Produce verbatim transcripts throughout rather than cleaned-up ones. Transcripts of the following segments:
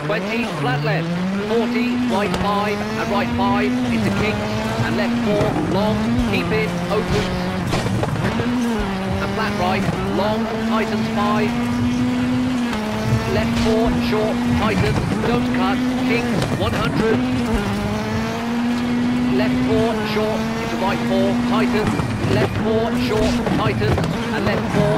twenty, flat left, forty, right five, and right five, into kinks, and left four, long, keep in, opens, and flat right, long, tightens five, left four, short, tightens, don't cut, kinks, one hundred, left four, short, into right four, tightens, left four, short, tightens, and left four,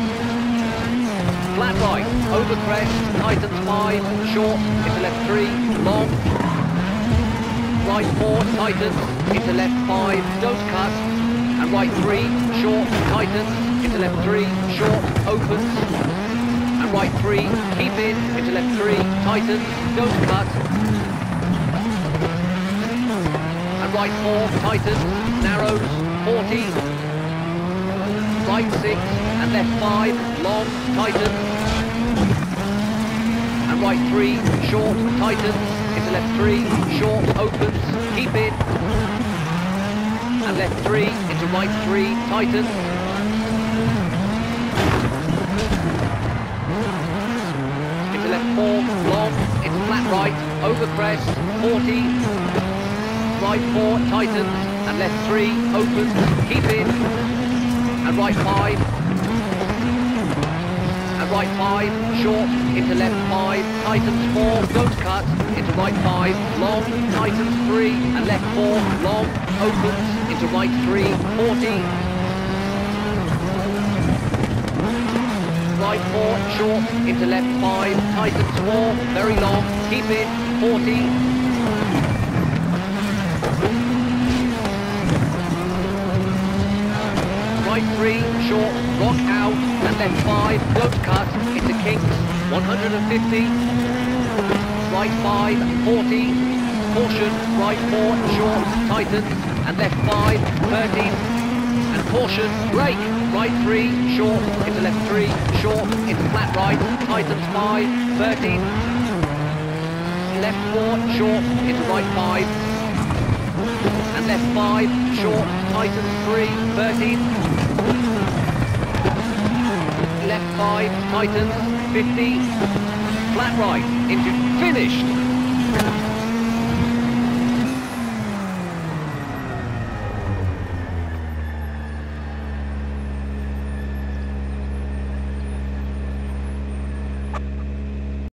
flat right, over crest, tightens five, short, into left three, long, right four, tightens, into left five, don't cut, and right three, short, tightens, into left three, short, opens, and right three, keep in, into left three, tightens, don't cut, and right four, tightens, narrows, forty, right six, and left five, long, tightens, and right three, short, tightens, into left three, short, opens, keep in, and left three, into right three, tightens, into left four, long, into flat right, over crest, forty, right four, tightens, and left three, opens, keep in, and right five, and right five, short, into left five, tightens four, don't cut, into right five, long, tightens three, and left four, long, opens, into right three, forty, right four, short, into left five, tightens four, very long, keep in, forty, right three, short, rock out, and left five, don't cut, into kinks, one hundred fifty, right five, forty, caution, right four, short, tightens, and left five, thirty, and caution, brake, right three, short, into left three, short, into flat right, tightens five, thirty, left four, short, into right five, and left five, short, tightens three, thirty, left five, tightens, fifty, flat right, into finished.